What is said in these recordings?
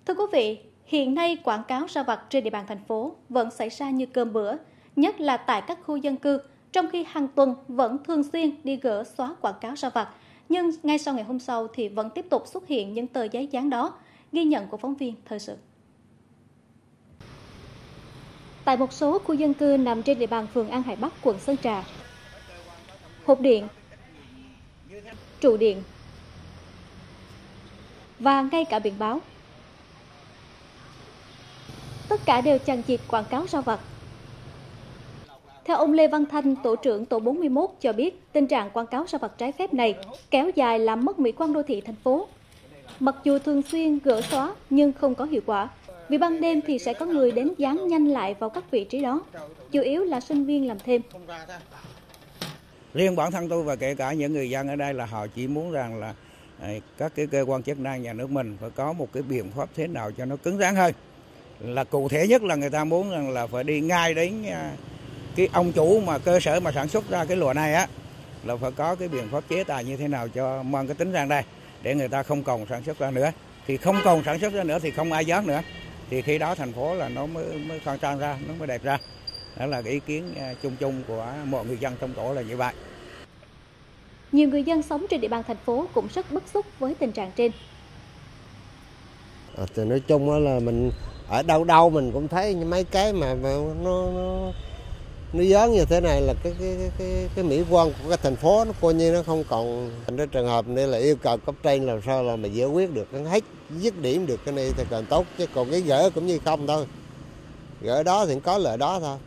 Thưa quý vị, hiện nay quảng cáo rau vặt trên địa bàn thành phố vẫn xảy ra như cơm bữa, nhất là tại các khu dân cư, trong khi hàng tuần vẫn thường xuyên đi gỡ xóa quảng cáo rau vặt. Nhưng ngay sau ngày hôm sau thì vẫn tiếp tục xuất hiện những tờ giấy dán đó, ghi nhận của phóng viên Thời sự. Tại một số khu dân cư nằm trên địa bàn phường An Hải Bắc, quận Sơn Trà, hộp điện, trụ điện và ngay cả biển báo, tất cả đều chằng chịt quảng cáo rau vặt. Theo ông Lê Văn Thanh, tổ trưởng tổ 41 cho biết, tình trạng quảng cáo rau vặt trái phép này kéo dài làm mất mỹ quan đô thị thành phố. Mặc dù thường xuyên gỡ xóa nhưng không có hiệu quả, vì ban đêm thì sẽ có người đến dán nhanh lại vào các vị trí đó, chủ yếu là sinh viên làm thêm. Riêng bản thân tôi và kể cả những người dân ở đây là họ chỉ muốn rằng là các cái cơ quan chức năng nhà nước mình phải có một cái biện pháp thế nào cho nó cứng rắn hơn. Là cụ thể nhất là người ta muốn rằng là phải đi ngay đến cái ông chủ mà cơ sở mà sản xuất ra cái lúa này á, là phải có cái biện pháp chế tài như thế nào cho mang cái tính răn đe để người ta không còn sản xuất ra nữa. Thì không còn sản xuất ra nữa thì không ai dán nữa. Thì khi đó thành phố là nó mới khang trang ra, nó mới đẹp ra. Đó là cái ý kiến chung của mọi người dân trong tổ là như vậy. Nhiều người dân sống trên địa bàn thành phố cũng rất bức xúc với tình trạng trên. Thì nói chung là mình ở đâu mình cũng thấy mấy cái mà nó dán như thế này là cái mỹ quan của cái thành phố nó coi như nó không còn. Cái trường hợp này là yêu cầu cấp trên làm sao là mà giải quyết được hết dứt điểm được cái này thì càng tốt, chứ còn cái gỡ cũng như không thôi. Gỡ đó thì có lợi đó thôi.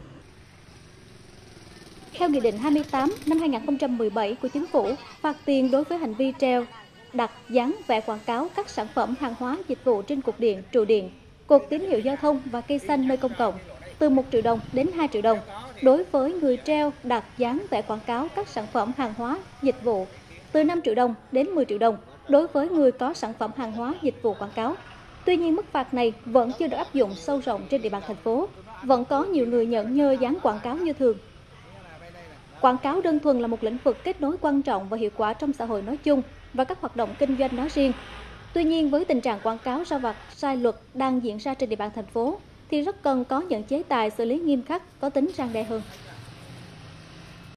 Theo Nghị định 28 năm 2017 của Chính phủ, phạt tiền đối với hành vi treo, đặt, dán vẽ quảng cáo các sản phẩm hàng hóa dịch vụ trên cột điện, trụ điện, cột tín hiệu giao thông và cây xanh nơi công cộng từ 1 triệu đồng đến 2 triệu đồng đối với người treo, đặt, dán vẽ quảng cáo các sản phẩm hàng hóa dịch vụ, từ 5 triệu đồng đến 10 triệu đồng đối với người có sản phẩm hàng hóa dịch vụ quảng cáo. Tuy nhiên, mức phạt này vẫn chưa được áp dụng sâu rộng trên địa bàn thành phố, vẫn có nhiều người nhởn nhơ dán quảng cáo như thường. Quảng cáo đơn thuần là một lĩnh vực kết nối quan trọng và hiệu quả trong xã hội nói chung và các hoạt động kinh doanh nói riêng. Tuy nhiên, với tình trạng quảng cáo rau vặt sai luật đang diễn ra trên địa bàn thành phố, thì rất cần có những chế tài xử lý nghiêm khắc có tính răn đe hơn.